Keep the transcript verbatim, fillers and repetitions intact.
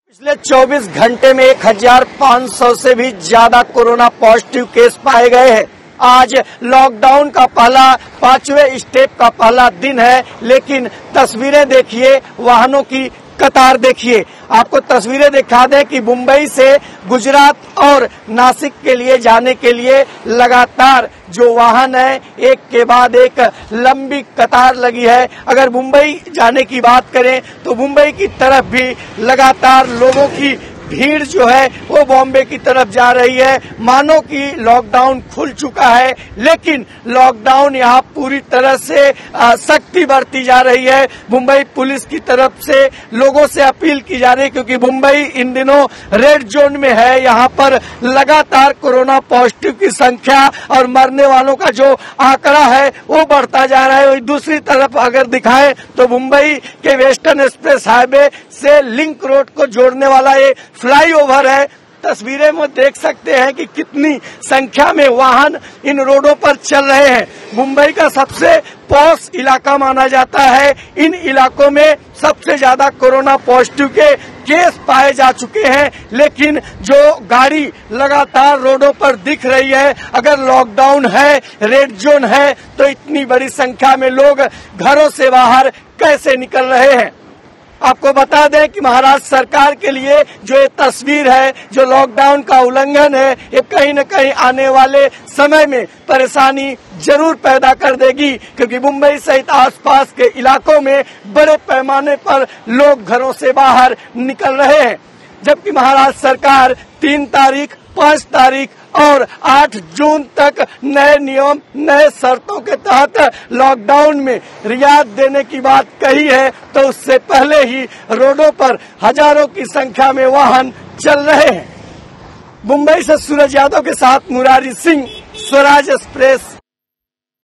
पिछले चौबीस घंटे में एक हजार पाँच सौ से भी ज्यादा कोरोना पॉजिटिव केस पाए गए हैं। आज लॉकडाउन का पहला पांचवें स्टेप का पहला दिन है, लेकिन तस्वीरें देखिए, वाहनों की कतार देखिए। आपको तस्वीरें दिखा दें कि मुंबई से गुजरात और नासिक के लिए जाने के लिए लगातार जो वाहन है एक के बाद एक लंबी कतार लगी है। अगर मुंबई जाने की बात करें तो मुंबई की तरफ भी लगातार लोगों की भीड़ जो है वो बॉम्बे की तरफ जा रही है। मानो कि लॉकडाउन खुल चुका है, लेकिन लॉकडाउन यहाँ पूरी तरह से सख्ती बरती जा रही है। मुंबई पुलिस की तरफ से लोगों से अपील की जा रही है, क्योंकि मुंबई इन दिनों रेड जोन में है। यहाँ पर लगातार कोरोना पॉजिटिव की संख्या और मरने वालों का जो आंकड़ा है वो बढ़ता जा रहा है। वही दूसरी तरफ अगर दिखाएं तो मुंबई के वेस्टर्न एक्सप्रेस हाईवे से लिंक रोड को जोड़ने वाला ये फ्लाईओवर है। तस्वीरें में देख सकते हैं कि कितनी संख्या में वाहन इन रोडों पर चल रहे हैं। मुंबई का सबसे पॉश इलाका माना जाता है। इन इलाकों में सबसे ज्यादा कोरोना पॉजिटिव के केस पाए जा चुके हैं, लेकिन जो गाड़ी लगातार रोडों पर दिख रही है, अगर लॉकडाउन है, रेड जोन है, तो इतनी बड़ी संख्या में लोग घरों से बाहर कैसे निकल रहे हैं। आपको बता दें कि महाराष्ट्र सरकार के लिए जो ये तस्वीर है, जो लॉकडाउन का उल्लंघन है, ये कहीं न कहीं आने वाले समय में परेशानी जरूर पैदा कर देगी, क्योंकि मुंबई सहित आसपास के इलाकों में बड़े पैमाने पर लोग घरों से बाहर निकल रहे हैं। जबकि महाराष्ट्र सरकार तीन तारीख, पाँच तारीख और आठ जून तक नए नियम, नए शर्तों के तहत लॉकडाउन में रियायत देने की बात कही है, तो उससे पहले ही रोडों पर हजारों की संख्या में वाहन चल रहे हैं। मुंबई से सूरज यादव के साथ मुरारी सिंह, स्वराज एक्सप्रेस।